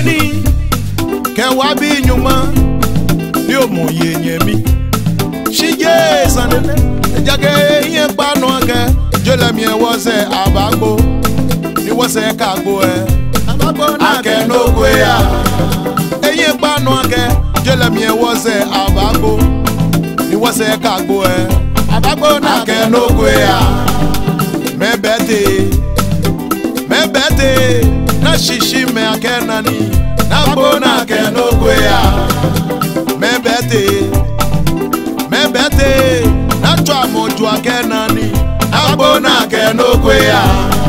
yeni ke wabi nyuma ni omoye nyemi shije sanene ejage yen panu ake jole mi wose abagbo ni wose kagbo abagbo na ke no gwe ya eyin panu ake jole mi wose abagbo ni wose kagbo abagbo na ke no gwe ya mebete na shishi me akenani na bona ke no gwe ya mebete na twa moju akenani na bona ke no gwe ya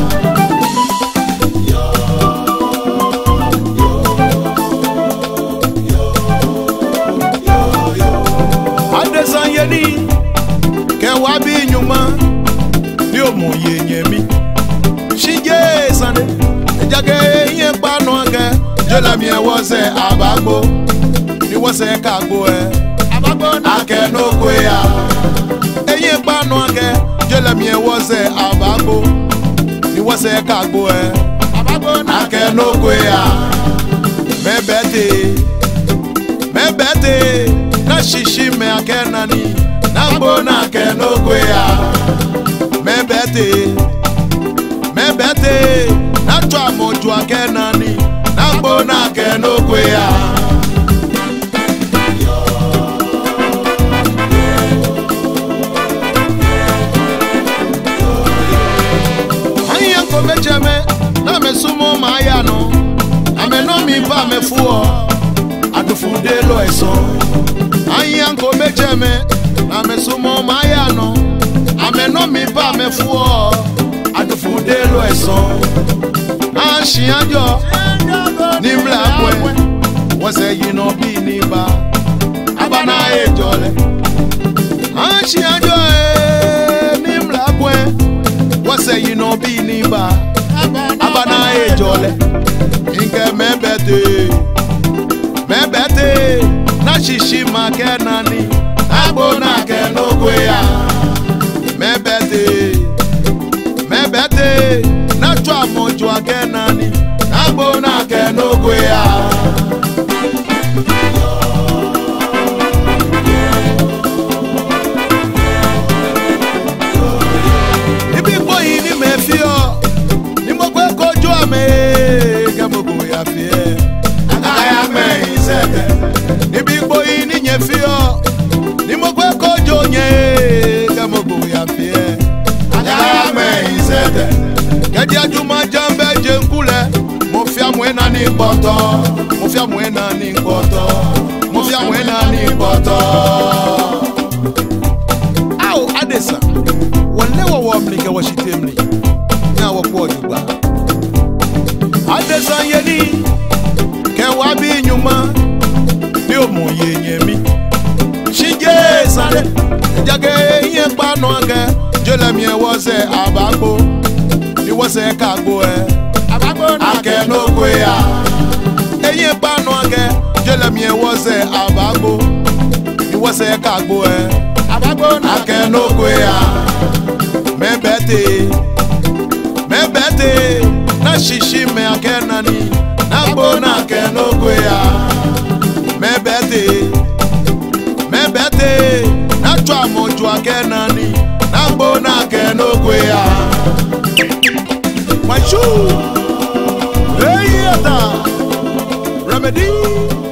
adesan yeni ke wabi nyuma ni omoye nyemi shije sane ejage yen panu ake jola mi wose abagbo ni wose kagbo abagbo na ke no gwe ya eyin panu ake jola mi wose abagbo ni wose kagbo abagbo na ke no gwe ya mebete na shishi me akenani na bona ke no gwe ya mebete na twa moju akenani na bona ke no gwe ya ayanko mejeme na mesumo maya no ameno mi ba mefuo adufude lo eso ayanko mejeme na mesumo maya no ameno mi ba mefuo adufude lo eso ashianjo ni mlapwe wose yino bi ni ba abana ejole ashianjo ni mlapwe wose yino bi ni ba abana ejole inke mebete na shishi makenani abona ke no gwe ya mebete na twa moju akenani abona ke no gwe ya ibi boyi ni mefio ni mo gwe kojo ame ke mo go ya fie agaya me isete ibi boyi ni nyefio ni mo gwe kojo nye ke mo go ya fie agaya me isete kedi ajuma jambe jenkule mo fia mwena ni boto au adesa walewa wa mlike wa shitemli na wakwa juba adesa yeni ke wabi nyuma ni omoye nyemi shije sane jage yen panu ake jole mi wose abagbo ni wose kagbo abagbo na ke no gwe ya eyin panu ake jole mi wose abagbo ni wose kagbo abagbo na ke no gwe ya mebete na shishi me akenani na bona ke no gwe ya mebete na twa moju akenani na bona ke no gwe ya Machu, hey, Remedy.